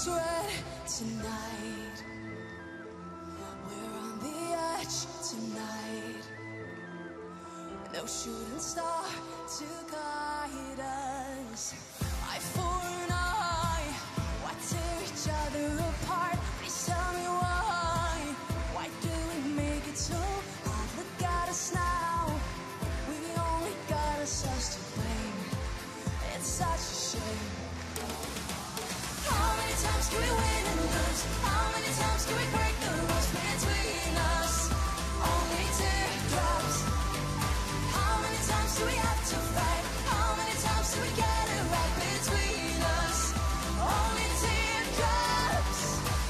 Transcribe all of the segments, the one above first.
red tonight. We're on the edge tonight. No shooting star to guide us. Eye for an eye, why tear each other apart? Please tell me why. Why do we make it so hard? Look at us now. We only got ourselves to blame. It's such a shame. How many times can we win and lose? How many times can we break the rules between us? Only teardrops. How many times do we have to fight? How many times do we get it right between us? Only teardrops.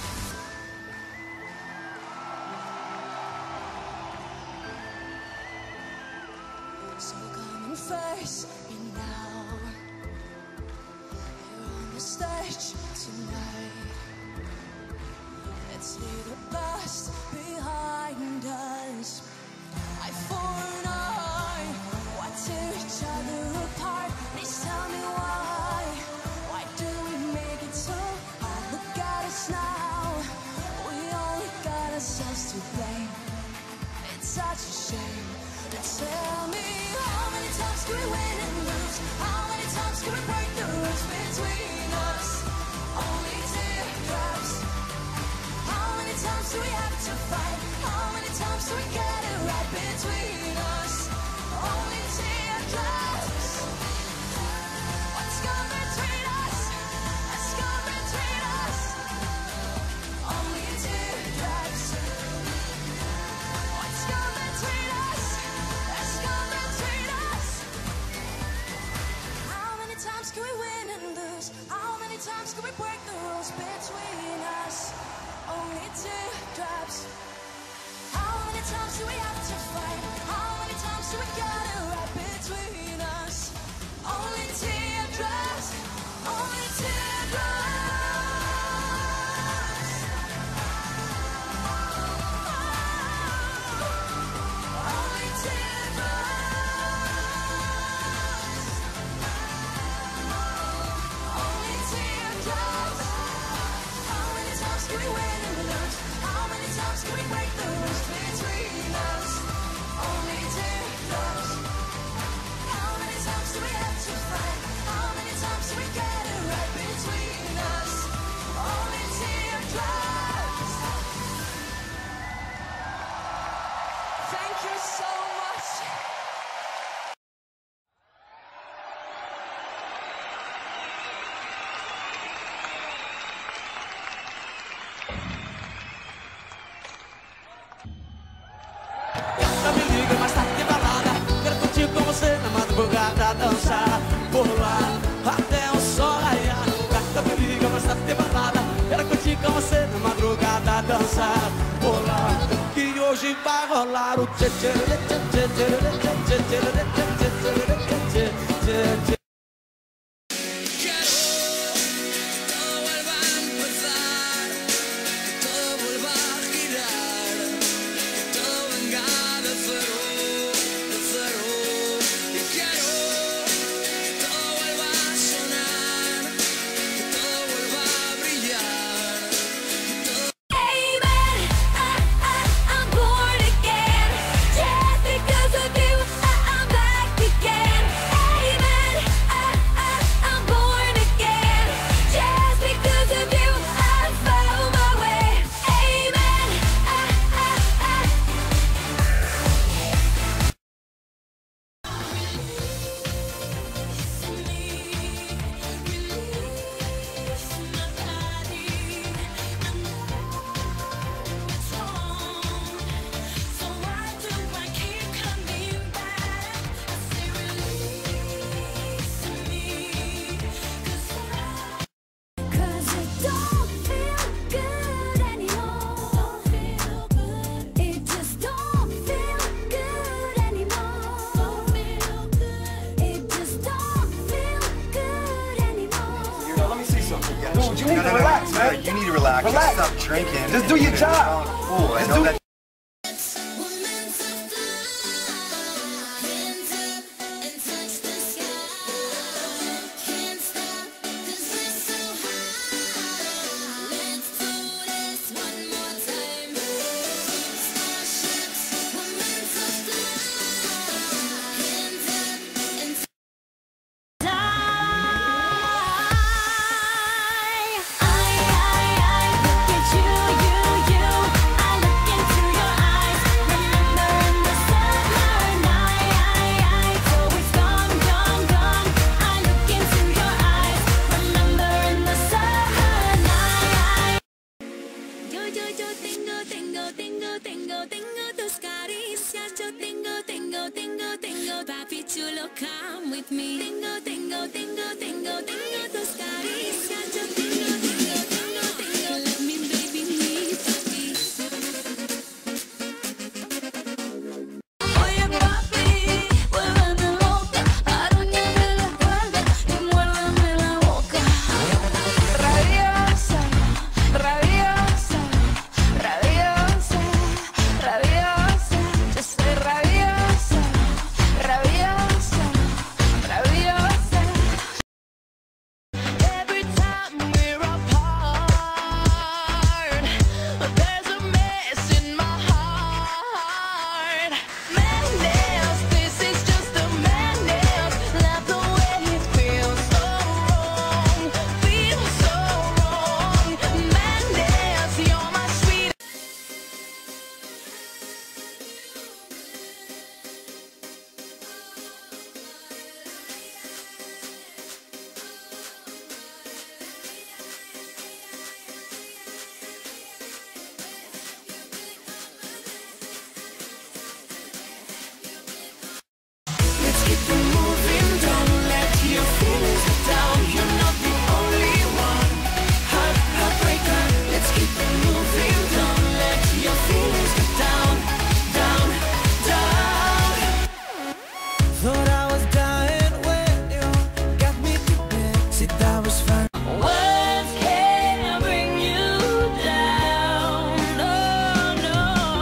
So come and face me now. You're on the stage tonight. Let's leave the past behind us. Eye for an eye, why tear each other apart? Please tell me why. Why do we make it so hard? Look at us now. We only got ourselves to blame. It's such a shame. Tell me, how many times can we win and lose? How many times can we break the rules between us? Only teardrops. How many times do we have to fight? How many times do we get it right between us? Only teardrops. What's gone between us? What's gone between us? Only teardrops. What's gone between us? What's gone between us? How many times can we win and lose? How many times can we break the rules between us? Only teardrops. How many times do we have to fight? How many times do we get it right between us? Only teardrops. Only teardrops. Only teardrops. Only teardrops. How many times can we win and lose? How many times can we break the rules between us? Only teardrops. How many times do we have to fight? How many times do we get it right between us? Only teardrops. Thank you so much. Gata me liga, mas tá de balada. Quero curtir com você na madrugada, dançar, pular até o sol raiar. Gata me liga, mas tá de balada. Quero curtir com você na madrugada, dançar, pular. Que hoje vai rolar o tchê tchê tchê tchê tchê tchê tchê tchê tchê tchê tchê. I'm born again. Just because of you, I'm back again. You need to relax, man. You need to relax. Relax. Just stop drinking. Just do your job. Cool. I know that. want you to come with me. Tengo tus caricias. Yo tengo. Let me, baby, need papi. Oye, papi, vuélveme loca. Aruñame la espalda y muérdeme la boca. Rabiosa, rabiosa, rabiosa, rabiosa. Yo soy rabiosa, rabiosa, rabiosa. Every time we're apart, there's a mess in my heart. Madness, this is just a madness. Love the way it feels so wrong, feels so wrong. Madness, you're my sweet. Let's keep it moving, don't let your feelings get down. You're not the only one. Heartbreaker. Let's keep it moving, don't let your feelings get down, down, down. Thought I was dying when you got me to bed. Said that was fine. Words can't bring you down. No, no.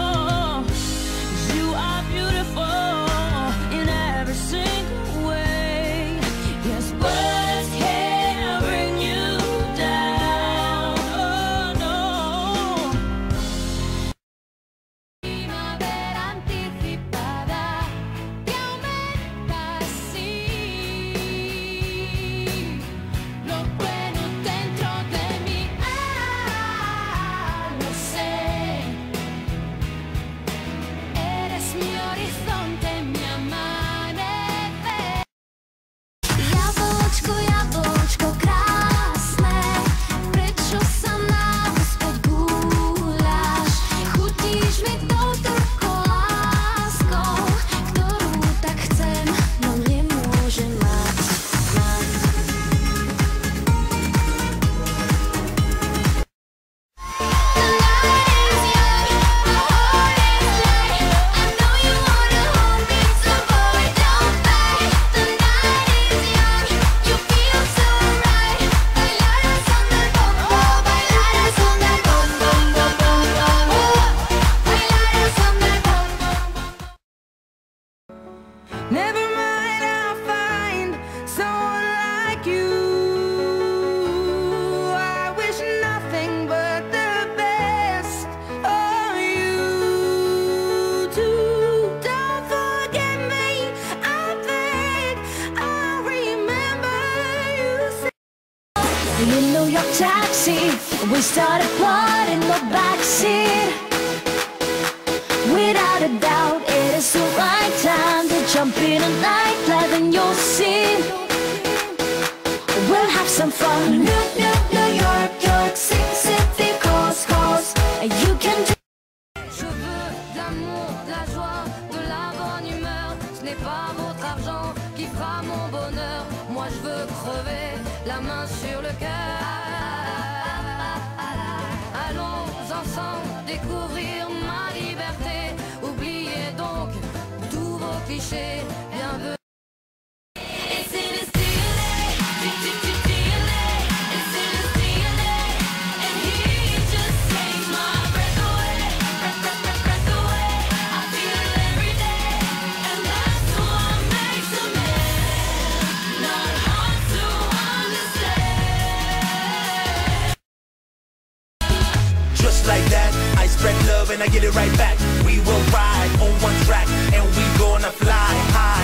You are beautiful in every single way. Yes, words can't bring you down. Oh, no. Primavera anticipada te aumenta así lo bueno dentro de mí. Lo sé. Eres mi horizonte, mi amanecer. Jabłoczko krasne, pryczesana spod gulasz. Chutisz mi to tylko laską, którą tak chcę, no nie może mać. The night is young, my heart is light. I know you wanna hold me, so boy, don't fight. The night is young, you feel so right. Bailarás on the bombo, bailarás on the bombo, bombo, bombo. Bailarás on the bombo, bombo. Never mind, I'll find someone like you. I wish nothing but the best of you too. Don't forget me, I beg. I remember you said. In a New York taxi, we started plotting the backseat. Without a doubt, it is the right time to jump in a nightclub and you'll see. We'll have some fun. New York, City, coast, and you can do. Je veux de l'amour, de la joie, de la bonne humeur. Ce n'est pas votre argent qui fera mon bonheur. Moi je veux crever la main sur le cœur. Allons ensemble découvrir ma liberté. Oubliez donc tous vos clichés. Bienvenue. It's in his DNA, it's in his DNA, and he just takes my breath away, breath away. I feel it every day, and that's what makes a man not hard to understand. Just like that, I spread love and I get it right back. We will ride on one track and we gonna fly high.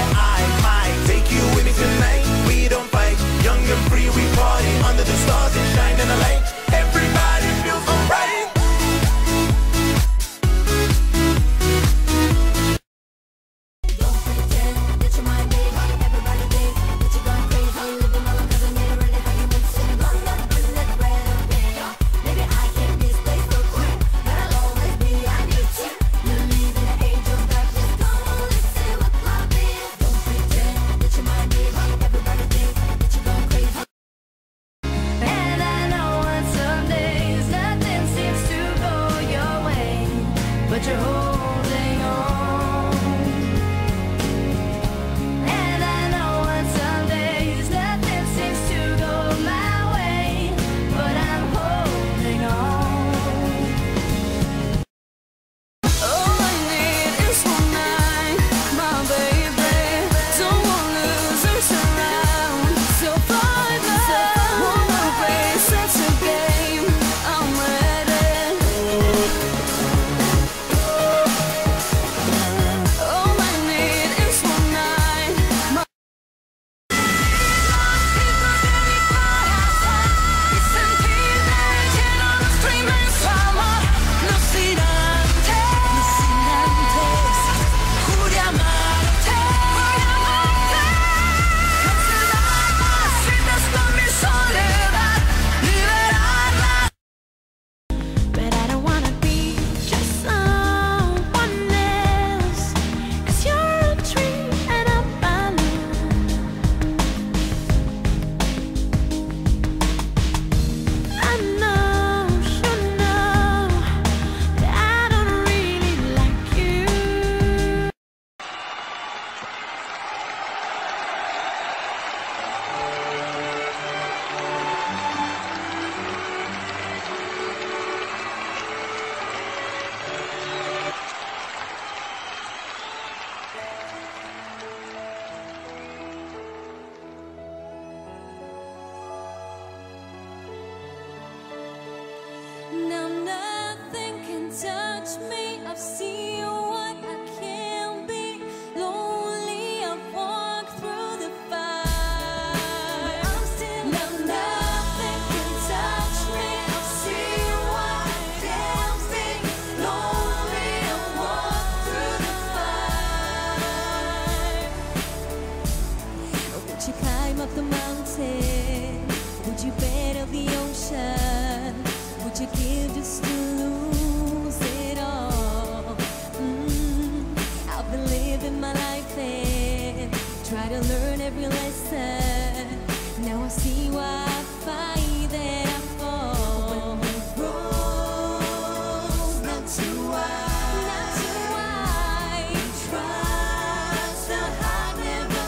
give just to lose it all. I've been living my life and try to learn every lesson. Now I see why I fight that I fall. When the road's not too wide, not too wide. Trust the heart never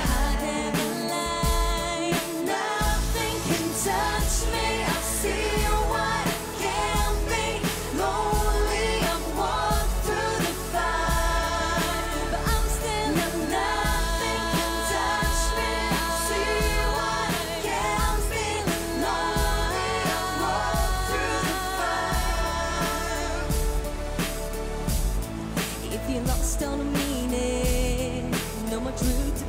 lie. Nothing can touch me. I see what can be. Lonely, I've walked through the fire, but I'm still nothing can touch me. I see what can be. Lonely, I've walked through the fire. If you're lost on a meaning, no more truth to